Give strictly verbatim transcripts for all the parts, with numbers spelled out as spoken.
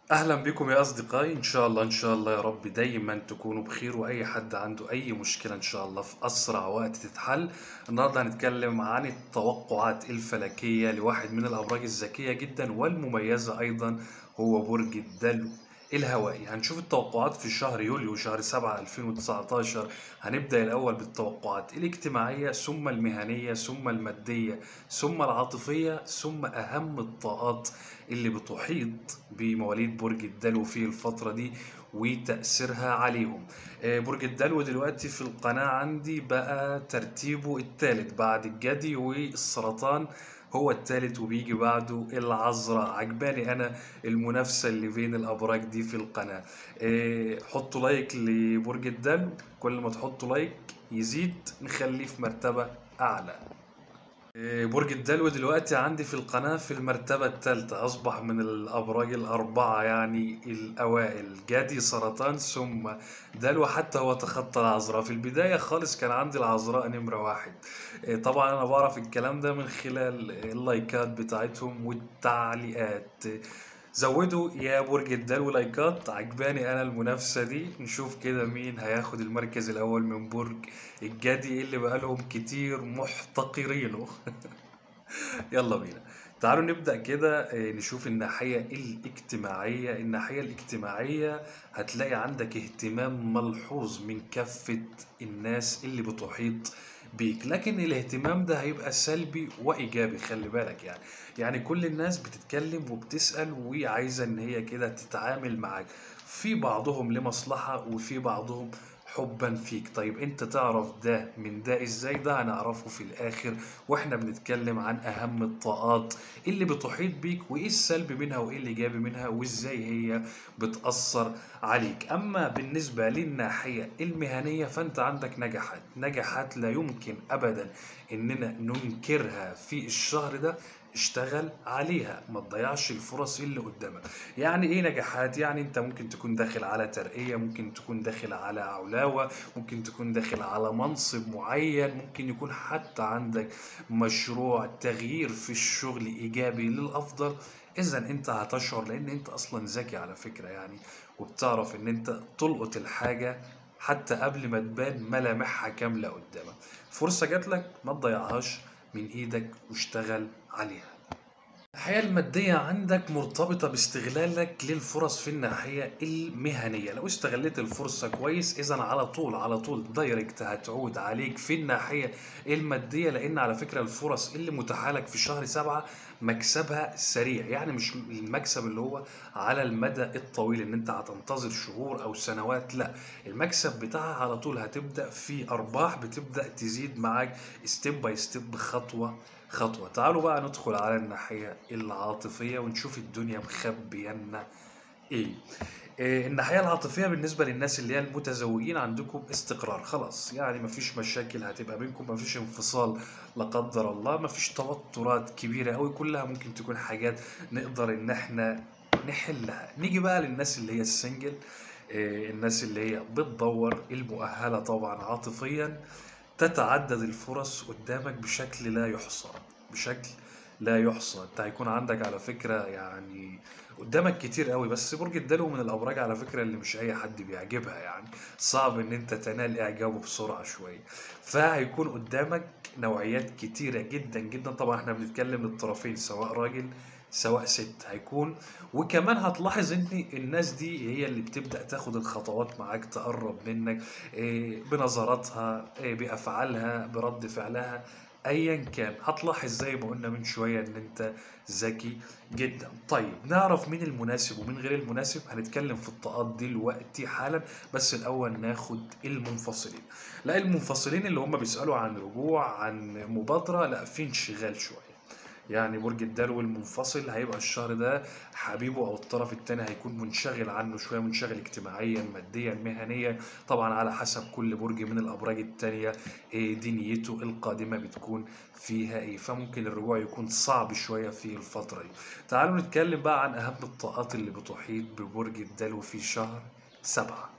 أهلا بكم يا أصدقائي، إن شاء الله إن شاء الله يا رب دايما تكونوا بخير، وأي حد عنده أي مشكلة إن شاء الله في أسرع وقت تتحل. النهاردة هنتكلم عن التوقعات الفلكية لواحد من الأبراج الذكية جدا والمميزة أيضا، هو برج الدلو الهوائي. هنشوف التوقعات في شهر يوليو شهر سبعة ألفين وتسعتاشر. هنبدأ الأول بالتوقعات الاجتماعية، ثم المهنية، ثم المادية، ثم العاطفية، ثم أهم الطاقات اللي بتحيط بمواليد برج الدلو في الفترة دي وتأثيرها عليهم. آه، برج الدلو دلوقتي في القناة عندي بقى ترتيبه الثالث بعد الجدي والسرطان، هو الثالث وبيجي بعده العذراء. عجباني انا المنافسة اللي بين الابراج دي في القناة. آه، حطوا لايك لبرج الدلو، كل ما تحطوا لايك يزيد نخليه في مرتبة اعلى. إيه، برج الدلو دلوقتي عندي في القناة في المرتبة الثالثة، أصبح من الأبراج الأربعة يعني الأوائل، جدي سرطان ثم دلو، حتى هو تخطى العذراء. في البداية خالص كان عندي العذراء نمرة واحد. إيه، طبعا أنا بعرف الكلام ده من خلال اللايكات بتاعتهم والتعليقات. زودوا يا برج الدلو لايكات، عجباني انا المنافسة دي. نشوف كده مين هياخد المركز الاول من برج الجدي اللي بقالهم كتير محتقرينه. يلا بينا، تعالوا نبدأ كده. آه، نشوف الناحية الاجتماعية. الناحية الاجتماعية هتلاقي عندك اهتمام ملحوظ من كافة الناس اللي بتحيط بيك، لكن الاهتمام ده هيبقى سلبي وإيجابي، خلي بالك يعني. يعني كل الناس بتتكلم وبتسأل وعايزة إن هي كده تتعامل معاك، في بعضهم لمصلحة وفي بعضهم حبا فيك. طيب انت تعرف ده من ده ازاي؟ ده هنعرفه في الاخر واحنا بنتكلم عن اهم الطاقات اللي بتحيط بيك، وايه السلبي منها وايه الايجابي منها وازاي هي بتأثر عليك. اما بالنسبة للناحية المهنية فانت عندك نجاحات نجاحات لا يمكن ابدا اننا ننكرها في الشهر ده. اشتغل عليها، ما تضيعش الفرص اللي قدامك. يعني ايه نجاحات؟ يعني انت ممكن تكون داخل على ترقية، ممكن تكون داخل على علاوة، ممكن تكون داخل على منصب معين، ممكن يكون حتى عندك مشروع تغيير في الشغل ايجابي للافضل. اذا انت هتشعر لان انت اصلا ذكي على فكرة يعني، وبتعرف ان انت تلقط الحاجة حتى قبل ما تبان ملامحها كاملة قدامك. فرصة جات لك ما تضيعهاش من ايدك واشتغل عليها. الحياة المادية عندك مرتبطة باستغلالك للفرص في الناحية المهنية. لو استغلت الفرصة كويس إذا على طول على طول دايركت هتعود عليك في الناحية المادية، لأن على فكرة الفرص اللي متاحة لك في شهر سبعة مكسبها سريع، يعني مش المكسب اللي هو على المدى الطويل إن أنت هتنتظر شهور أو سنوات، لا، المكسب بتاعها على طول هتبدأ في أرباح بتبدأ تزيد معاك ستيب باي ستيب، خطوة خطوة. تعالوا بقى ندخل على الناحية العاطفية ونشوف الدنيا مخبيانا ايه. إيه، الناحية العاطفية بالنسبة للناس اللي هي المتزوجين عندكم استقرار خلاص، يعني مفيش مشاكل هتبقى بينكم، مفيش انفصال لا قدر الله، مفيش توترات كبيرة قوي، كلها ممكن تكون حاجات نقدر ان احنا نحلها. نيجي بقى للناس اللي هي السنجل، إيه، الناس اللي هي بتدور، المؤهلة طبعا عاطفيا. تتعدد الفرص قدامك بشكل لا يحصى، بشكل لا يحصى. انت هيكون عندك على فكرة يعني قدامك كتير قوي، بس برج الدلو من الابراج على فكرة اللي مش اي حد بيعجبها، يعني صعب ان انت تنال اعجابه بسرعة شوية. فهيكون قدامك نوعيات كتيرة جدا جدا، طبعا احنا بنتكلم للطرفين سواء راجل سواء ست هيكون. وكمان هتلاحظ ان الناس دي هي اللي بتبدأ تاخد الخطوات معاك، تقرب منك إيه، بنظراتها، إيه، بأفعالها، برد فعلها، ايا كان. هتلاحظ زي ما قلنا من شوية ان انت ذكي جدا. طيب نعرف مين المناسب ومين غير المناسب، هنتكلم في الطاقات دي دلوقتي حالا، بس الاول ناخد المنفصلين. لا، المنفصلين اللي هم بيسألوا عن رجوع عن مبادرة، لا، في انشغال شوية. يعني برج الدلو المنفصل هيبقى الشهر ده حبيبه او الطرف التاني هيكون منشغل عنه شويه، منشغل اجتماعيا ماديا مهنيا، طبعا على حسب كل برج من الابراج التانيه ايه دنيته القادمه بتكون فيها ايه، فممكن الرجوع يكون صعب شويه في الفتره دي. تعالوا نتكلم بقى عن اهم الطاقات اللي بتحيط ببرج الدلو في شهر سبعة.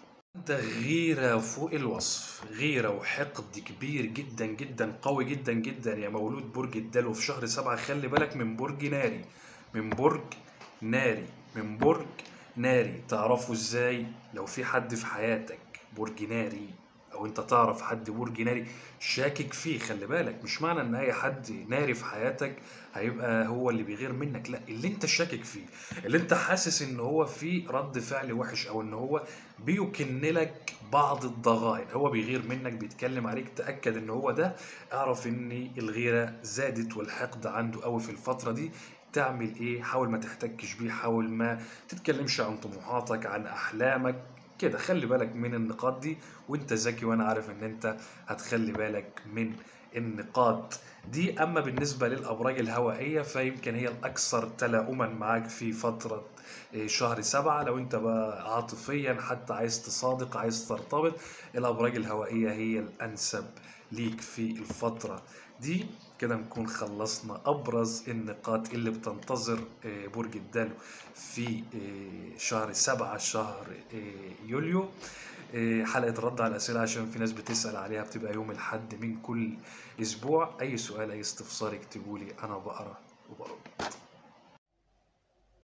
ده غيرة فوق الوصف، غيرة وحقد كبير جدا جدا، قوي جدا جدا يا مولود برج الدلو في شهر سبعة. خلي بالك من برج ناري، من برج ناري. من برج ناري. تعرفه ازاي؟ لو في حد في حياتك برج ناري، او انت تعرف حد برج ناري شاكك فيه، خلي بالك مش معنى ان اي حد ناري في حياتك هيبقى هو اللي بيغير منك، لا، اللي انت شاكك فيه، اللي انت حاسس ان هو فيه رد فعل وحش، او ان هو بيكن لك بعض الضغائن، هو بيغير منك، بيتكلم عليك، تأكد ان هو ده. اعرف ان الغيرة زادت والحقد عنده قوي في الفترة دي. تعمل ايه؟ حاول ما تحتكش بيه، حاول ما تتكلمش عن طموحاتك، عن احلامك كده. خلي بالك من النقاط دي، وانت ذكي وانا عارف ان انت هتخلي بالك من النقاط دي. اما بالنسبة للابراج الهوائية فيمكن هي الاكثر تلاؤما معاك في فترة إيه، شهر سبعة. لو انت بقى عاطفيا حتى عايز تصادق، عايز ترتبط، الابراج الهوائية هي الانسب ليك في الفترة دي. كده نكون خلصنا ابرز النقاط اللي بتنتظر آه، برج الدلو في آه، شهر سبعة، شهر آه، يوليو. آه، حلقة رد على الأسئلة عشان في ناس بتسأل عليها، بتبقى يوم الأحد من كل أسبوع. أي سؤال، أي استفسار اكتبولي، أنا بقرأ وبرد.